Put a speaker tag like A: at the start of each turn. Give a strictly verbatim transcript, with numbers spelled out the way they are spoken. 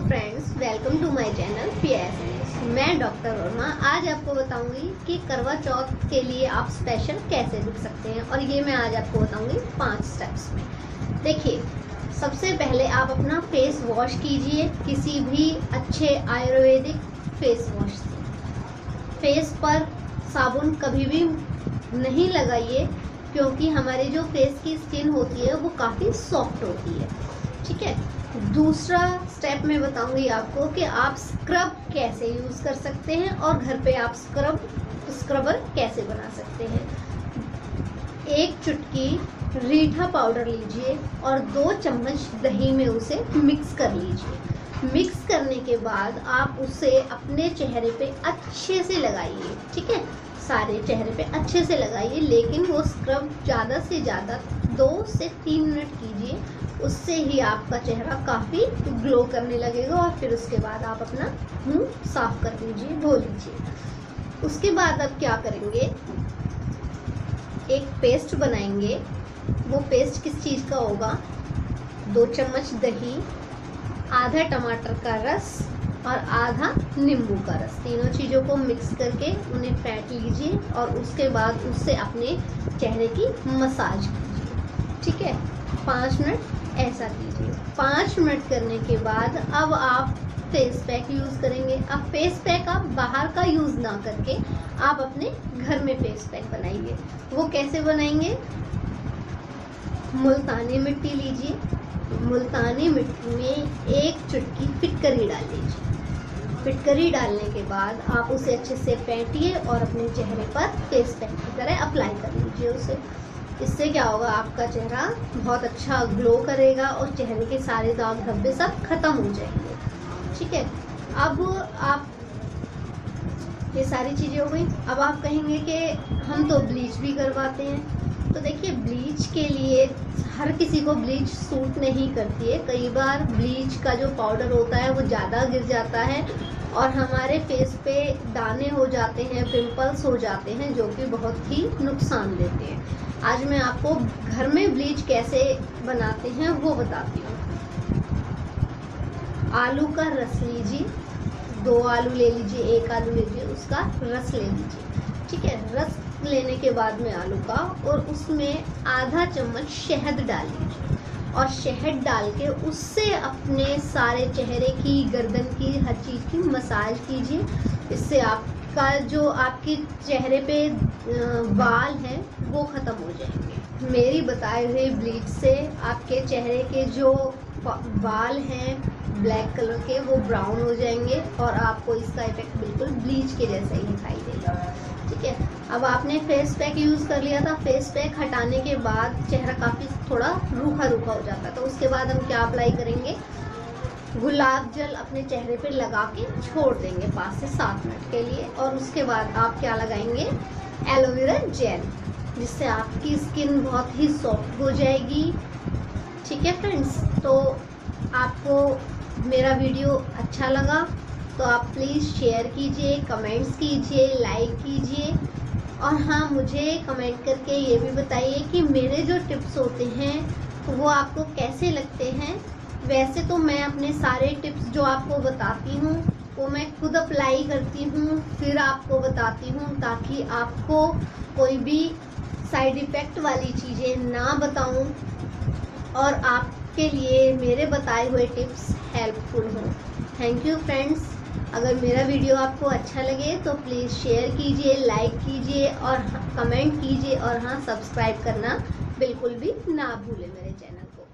A: Friends, welcome to my channel PS. मैं doctor Verma आज आपको बताऊंगी कि करवा चौथ के लिए आप स्पेशल कैसे लिख सकते हैं, और ये मैं आज आपको बताऊंगी पांच स्टेप्स में। देखिए, सबसे पहले आप अपना फेस वॉश कीजिए किसी भी अच्छे आयुर्वेदिक फेस वॉश से। फेस पर साबुन कभी भी नहीं लगाइए, क्योंकि हमारी जो फेस की स्किन होती है वो काफ़ी सॉफ्ट होती है। ठीक है। दूसरा स्टेप मैं बताऊंगी आपको कि आप स्क्रब कैसे यूज़ कर सकते हैं और घर पे आप स्क्रब स्क्रबर कैसे बना सकते हैं। एक चुटकी रीठा पाउडर लीजिए और दो चम्मच दही में उसे मिक्स कर लीजिए। मिक्स करने के बाद आप उसे अपने चेहरे पे अच्छे से लगाइए। ठीक है, सारे चेहरे पे अच्छे से लगाइए, लेकिन वो स्क्रब ज़्यादा से ज़्यादा दो से तीन मिनट कीजिए। उससे ही आपका चेहरा काफ़ी ग्लो करने लगेगा और फिर उसके बाद आप अपना मुंह साफ कर लीजिए, धो लीजिए। उसके बाद आप क्या करेंगे, एक पेस्ट बनाएंगे। वो पेस्ट किस चीज़ का होगा? दो चम्मच दही, आधा टमाटर का रस और आधा नींबू का रस, तीनों चीज़ों को मिक्स करके उन्हें फेंट लीजिए और उसके बाद उससे अपने चेहरे की मसाज कीजिए। ठीक है, पाँच मिनट ऐसा कीजिए। पाँच मिनट करने के बाद अब आप फेस पैक यूज़ करेंगे। अब फेस पैक आप बाहर का यूज़ ना करके आप अपने घर में फेस पैक बनाइए। वो कैसे बनाएंगे? मुल्तानी मिट्टी लीजिए, मुल्तानी मिट्टी में एक चुटकी फिटकरी डाल लीजिए। फिटकरी डालने के बाद आप उसे अच्छे से फेंटिए और अपने चेहरे पर फेस पैक की तरह अप्लाई कर लीजिए उसे। इससे क्या होगा, आपका चेहरा बहुत अच्छा ग्लो करेगा और चेहरे के सारे दाग धब्बे सब खत्म हो जाएंगे। ठीक है, अब आप ये सारी चीज़ें हो गई। अब आप कहेंगे कि हम तो ब्लीच भी करवाते हैं। तो देखिए, ब्लीच के लिए हर किसी को ब्लीच सूट नहीं करती है। कई बार ब्लीच का जो पाउडर होता है वो ज़्यादा गिर जाता है और हमारे फेस पे दाने हो जाते हैं, पिंपल्स हो जाते हैं, जो कि बहुत ही नुकसान देते हैं। आज मैं आपको घर में ब्लीच कैसे बनाते हैं वो बताती हूँ। आलू का रस लीजिए, दो आलू ले लीजिए, एक आलू लीजिए, उसका रस ले लीजिए। ठीक है, रस लेने के बाद में आलू का, और उसमें आधा चम्मच शहद डाल लीजिए और शहद डाल के उससे अपने सारे चेहरे की, गर्दन की, हर चीज़ की मसाज कीजिए। इससे आपका जो आपके चेहरे पे बाल हैं वो ख़त्म हो जाएंगे। मेरी बताए हुए ब्लीच से आपके चेहरे के जो बाल हैं ब्लैक कलर के वो ब्राउन हो जाएंगे और आपको इसका इफेक्ट बिल्कुल ब्लीच के जैसा ही दिखाई देगा। ठीक है, अब आपने फेस पैक यूज़ कर लिया था। फेस पैक हटाने के बाद चेहरा काफ़ी थोड़ा रूखा रूखा हो जाता है, तो उसके बाद हम क्या अप्लाई करेंगे? गुलाब जल अपने चेहरे पे लगा के छोड़ देंगे पाँच से सात मिनट के लिए, और उसके बाद आप क्या लगाएंगे? एलोवेरा जेल, जिससे आपकी स्किन बहुत ही सॉफ्ट हो जाएगी। ठीक है फ्रेंड्स, तो आपको मेरा वीडियो अच्छा लगा तो आप प्लीज़ शेयर कीजिए, कमेंट्स कीजिए, लाइक कीजिए, और हाँ, मुझे कमेंट करके ये भी बताइए कि मेरे जो टिप्स होते हैं वो आपको कैसे लगते हैं। वैसे तो मैं अपने सारे टिप्स जो आपको बताती हूँ वो मैं खुद अप्लाई करती हूँ, फिर आपको बताती हूँ, ताकि आपको कोई भी साइड इफ़ेक्ट वाली चीज़ें ना बताऊँ और आपके लिए मेरे बताए हुए टिप्स हेल्पफुल हों। Thank you friends. अगर मेरा वीडियो आपको अच्छा लगे तो प्लीज़ शेयर कीजिए, लाइक कीजिए और कमेंट कीजिए, और हाँ, सब्सक्राइब करना बिल्कुल भी ना भूलें मेरे चैनल को।